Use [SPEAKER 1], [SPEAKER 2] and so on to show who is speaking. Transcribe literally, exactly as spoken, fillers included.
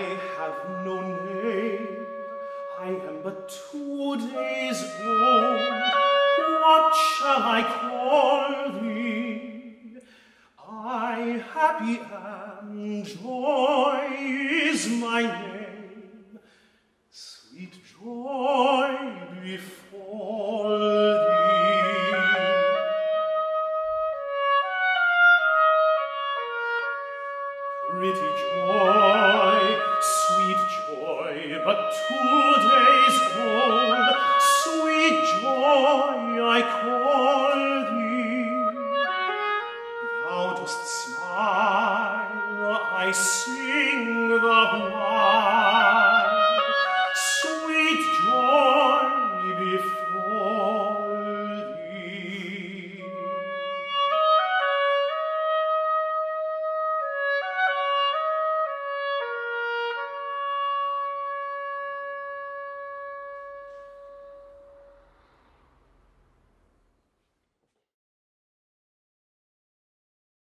[SPEAKER 1] I have no name, I am but two days old. What shall I call thee? I, happy am, joy is my name. Sweet joy befall thee. Pretty joy, sweet joy, but two days old. Sweet joy I call